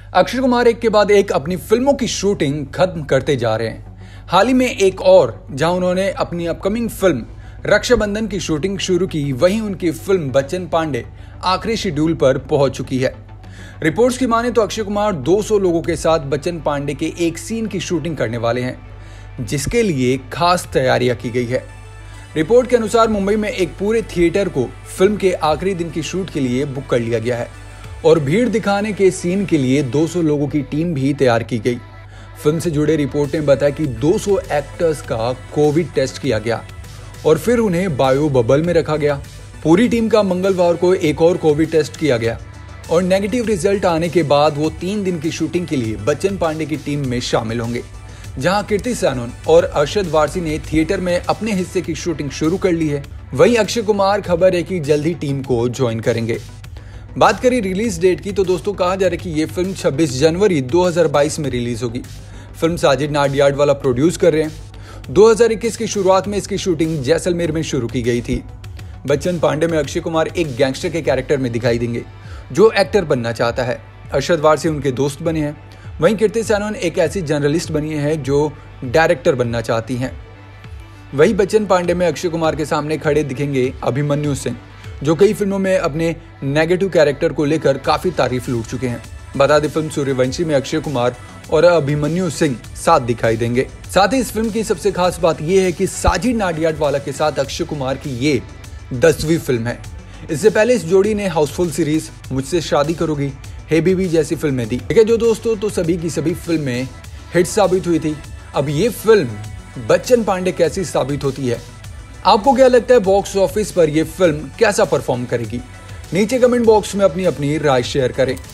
अक्षय कुमार एक के बाद एक अपनी फिल्मों की शूटिंग खत्म करते जा रहे हैं। हाल ही में एक और जहां उन्होंने अपनी अपकमिंग फिल्म रक्षाबंधन की शूटिंग शुरू की, वहीं उनकी फिल्म बच्चन पांडे आखिरी शेड्यूल पर पहुंच चुकी है। रिपोर्ट्स की माने तो अक्षय कुमार 200 लोगों के साथ बच्चन पांडे के एक सीन की शूटिंग करने वाले हैं, जिसके लिए खास तैयारियां की गई है। रिपोर्ट के अनुसार मुंबई में एक पूरे थिएटर को फिल्म के आखिरी दिन की शूट के लिए बुक कर लिया गया है और भीड़ दिखाने के सीन के लिए 200 लोगों की टीम भी तैयार की गई। फिल्म से जुड़े रिपोर्ट ने बताया कि 200 एक्टर्स का कोविड टेस्ट किया गया और फिर उन्हें बायो बबल में रखा गया। पूरी टीम का मंगलवार को एक और कोविड टेस्ट किया गया और नेगेटिव रिजल्ट आने के बाद वो 3 दिन की शूटिंग के लिए बच्चन पांडे की टीम में शामिल होंगे, जहां कृति सैनोन और अरशद वारसी ने थिएटर में अपने हिस्से की शूटिंग शुरू कर ली है। वहीं अक्षय कुमार खबर है कि जल्द ही टीम को ज्वाइन करेंगे। बात करें रिलीज डेट की तो दोस्तों कहा जा रहा है कि ये फिल्म 26 जनवरी 2022 में रिलीज होगी। फिल्म साजिद नाडियाडवाला प्रोड्यूस कर रहे हैं। 2021 की शुरुआत में इसकी शूटिंग जैसलमेर में शुरू की गई थी। बच्चन पांडे में अक्षय कुमार एक गैंगस्टर के कैरेक्टर में दिखाई देंगे जो एक्टर बनना चाहता है। अरशद वारसी उनके दोस्त बने हैं। वहीं कृति सैनोन एक ऐसी जर्नलिस्ट बनी है जो डायरेक्टर बनना चाहती हैं। वहीं बच्चन पांडे में अक्षय कुमार के सामने खड़े दिखेंगे अभिमन्यु सिंह, जो कई फिल्मों में अपने नेगेटिव कैरेक्टर को लेकर काफी तारीफ लूट चुके हैं। बता दें फिल्म सूर्यवंशी में अक्षय कुमार और अभिमन्यु सिंह साथ दिखाई देंगे। साथ ही इस फिल्म की सबसे खास बात यह है कि साजिद नाडियाडवाला के साथ अक्षय कुमार की ये 10वीं फिल्म है। इससे पहले इस जोड़ी ने हाउसफुल सीरीज, मुझसे शादी करोगी, हे बीबी जैसी फिल्में दी। ठीक है जो दोस्तों, तो सभी की सभी फिल्में हिट साबित हुई थी। अब ये फिल्म बच्चन पांडे कैसी साबित होती है, आपको क्या लगता है बॉक्स ऑफिस पर यह फिल्म कैसा परफॉर्म करेगी? नीचे कमेंट बॉक्स में अपनी राय शेयर करें।